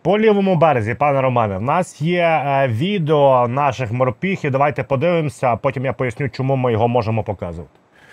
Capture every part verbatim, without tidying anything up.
По лівому березі, пане Романе, в нас є е, відео наших морпіхів. Давайте подивимося, а потім я поясню, чому ми його можемо показувати.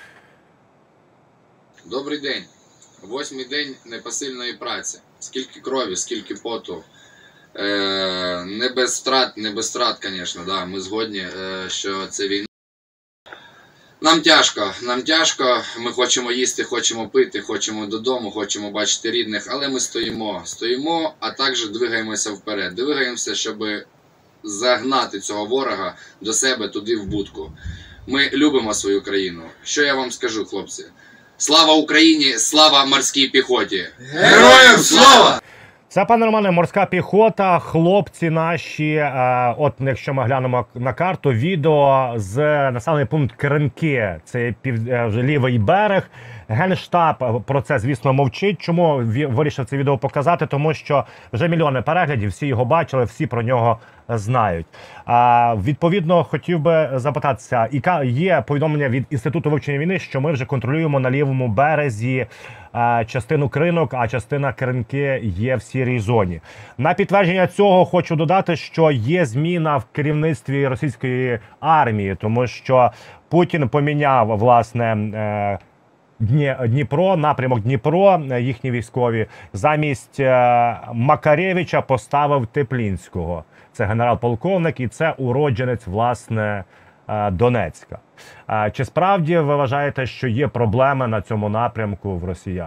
Добрий день. Восьмий день непосильної праці. Скільки крові, скільки поту. Е, не без втрат, не без втрат, звісно, да, ми згодні, е, що це війна. Нам тяжко, нам тяжко, ми хочемо їсти, хочемо пити, хочемо додому, хочемо бачити рідних, але ми стоїмо, стоїмо, а також двигаємося вперед. Двигаємося, щоб загнати цього ворога до себе туди в будку. Ми любимо свою країну. Що я вам скажу, хлопці? Слава Україні, слава морській піхоті! Героям слава! Це, пане Романе, морська піхота, хлопці наші. Е, от якщо ми глянемо на карту, відео з населений пункт Кринки, це пів, е, вже лівий берег. Генштаб про це, звісно, мовчить. Чому вирішив це відео показати? Тому що вже мільйони переглядів, всі його бачили, всі про нього знають. А, відповідно, хотів би запитатися, яка є повідомлення від Інституту вивчення війни, що ми вже контролюємо на лівому березі а, частину Кринок, а частина Кринки є в сірій зоні. На підтвердження цього хочу додати, що є зміна в керівництві російської армії, тому що Путін поміняв, власне, е, Дніпро, напрямок Дніпро, їхні військові, замість Макаревича поставив Теплінського. Це генерал-полковник і це уродженець, власне, Донецька. Чи справді ви вважаєте, що є проблеми на цьому напрямку в росіян?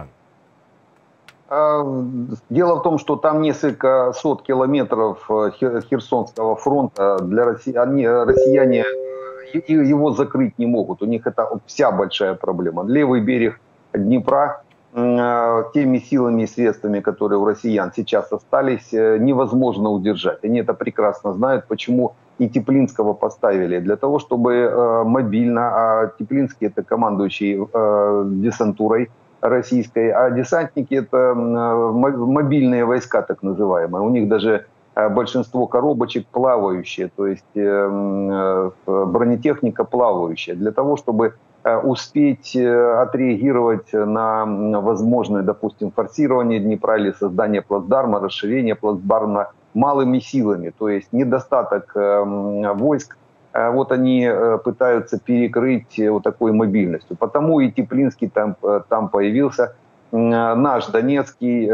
Дело в том, что там несколько сот километров Херсонского фронта. Для россияне, россияне его закрыть не могут. У них это вся большая проблема. Левый берег Днепра теми силами и средствами, которые у россиян сейчас остались, невозможно удержать. Они это прекрасно знают, почему и Теплинского поставили. Для того, чтобы мобильно, а Теплинский это командующий десантурой российской, а десантники это мобильные войска, так называемые. У них даже большинство коробочек плавающие, то есть бронетехника плавающая. Для того, чтобы успеть отреагировать на возможное, допустим, форсирование Днепра или создание плацдарма, расширение плацдарма малыми силами, то есть недостаток войск, вот они пытаются перекрыть вот такой мобильностью. Потому и Теплинский там, там появился. Наш Донецкий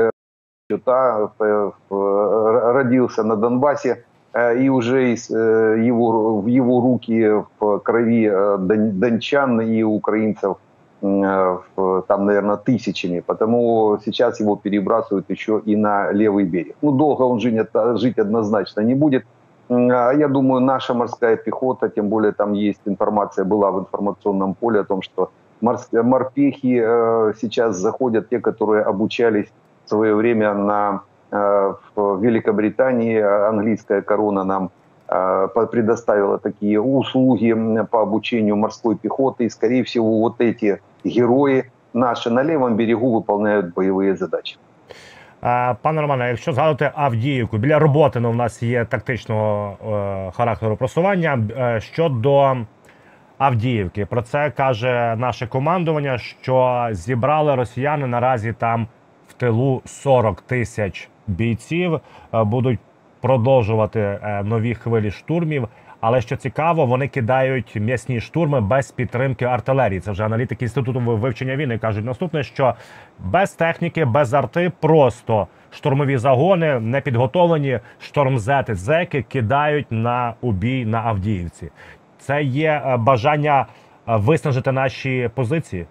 родился на Донбассе, и уже его, в его руки в крови дончан и украинцев там, наверное, тысячами. Потому сейчас его перебрасывают еще и на левый берег. Ну, долго он жить, жить однозначно не будет. Я думаю, наша морская пехота, тем более там есть информация, была в информационном поле о том, что морпехи сейчас заходят, те, которые обучались в свое время на, в Великобритании. Английская корона нам предоставила такие услуги по обучению морской пехоты. И, скорее всего, вот эти герои наши на левом берегу выполняют боевые задачи. Пане Романе, якщо згадати Авдіївку, біля Роботино в нас є тактичного е, характеру просування. Е, щодо Авдіївки, про це каже наше командування, що зібрали росіяни наразі там в тилу сорок тисяч бійців, е, будуть продовжувати е, нові хвилі штурмів. Але, що цікаво, вони кидають м'ясні штурми без підтримки артилерії. Це вже аналітики Інституту вивчення війни кажуть наступне, що без техніки, без арти, просто штурмові загони, непідготовлені штормзети, зеки кидають на убій на Авдіївці. Це є бажання виснажити наші позиції?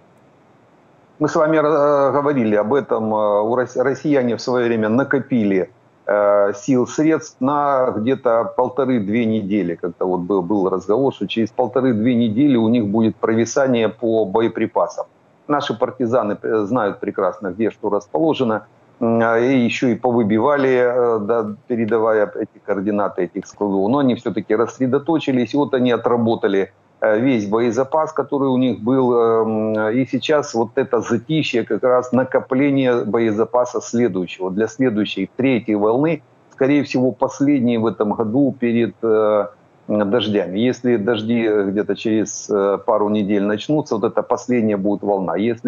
Мы с вами говорили об этом. Россияне в свое время накопили сил, средств на где-то полторы-две недели. Как-то вот был, был разговор, что через полторы-две недели у них будет провисание по боеприпасам. Наши партизаны знают прекрасно, где что расположено. И еще и повыбивали, да, передавая эти координаты этих складов. Но они все-таки рассредоточились, и вот они отработали весь боезапас, который у них был. И сейчас вот это затишье, как раз накопление боезапаса следующего. Для следующей, третьей волны, скорее всего, последней в этом году перед дождями. Если дожди где-то через пару недель начнутся, вот это последняя будет волна. Если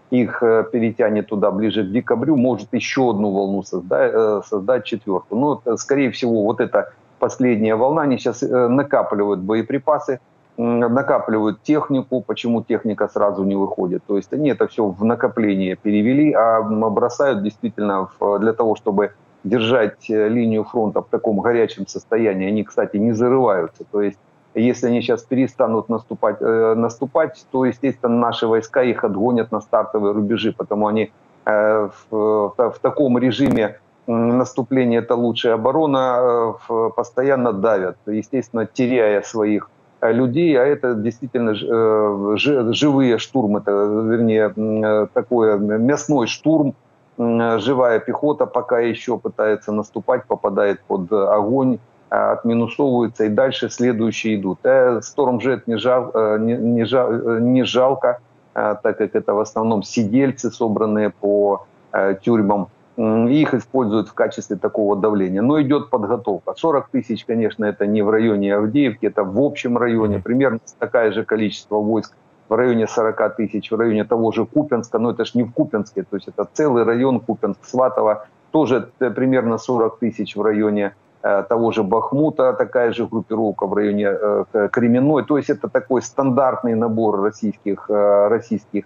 их перетянет туда ближе к декабрю, может еще одну волну создать, создать четвертую. Но, скорее всего, вот эта последняя волна, они сейчас накапливают боеприпасы, накапливают технику. Почему техника сразу не выходит? То есть они это все в накопление перевели, а бросают действительно для того, чтобы держать линию фронта в таком горячем состоянии. Они, кстати, не зарываются. То есть если они сейчас перестанут наступать, э, наступать, то, естественно, наши войска их отгонят на стартовые рубежи, потому они э, в, в, в таком режиме наступления это лучшая оборона, э, постоянно давят, естественно, теряя своих людей, а это действительно э, живые штурмы, это, вернее, э, такой мясной штурм, э, живая пехота пока еще пытается наступать, попадает под огонь, отминусовываются, и дальше следующие идут. Stormjet не, жал, не, не, жал, не жалко, так как это в основном сидельцы, собранные по тюрьмам. Их используют в качестве такого давления. Но идет подготовка. сорок тысяч, конечно, это не в районе Авдеевки, это в общем районе. Примерно такое же количество войск в районе сорок тысяч, в районе того же Купянска. Но это же не в Купянске, то есть это целый район Купянск, Сватово. Тоже примерно сорок тысяч в районе того же Бахмута, такая же группировка в районе э, Кременной. То есть это такой стандартный набор российских, э, российских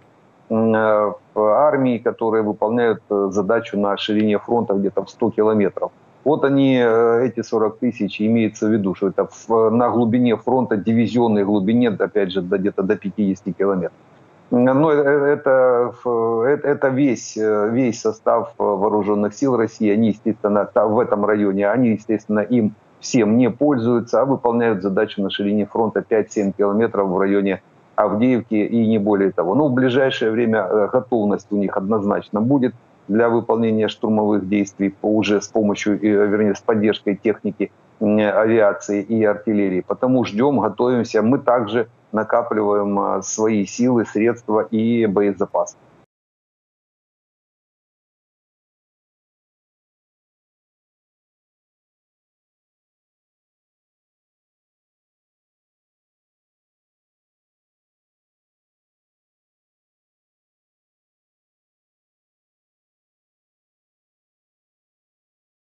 э, армий, которые выполняют задачу на ширине фронта где-то в сто километров. Вот они, эти сорок тысяч, имеется в виду, что это в, на глубине фронта, дивизионной глубине, опять же, где-то до пятидесяти километров. Но это, это весь, весь состав вооруженных сил России. Они, естественно, в этом районе, они, естественно, им всем не пользуются, а выполняют задачу на ширине фронта пять-семь километров в районе Авдеевки и не более того. Но в ближайшее время готовность у них однозначно будет для выполнения штурмовых действий уже с помощью, вернее, с поддержкой техники, авиации и артиллерии. Потому ждем, готовимся. Мы также накапливаем свои силы, средства и боезапас.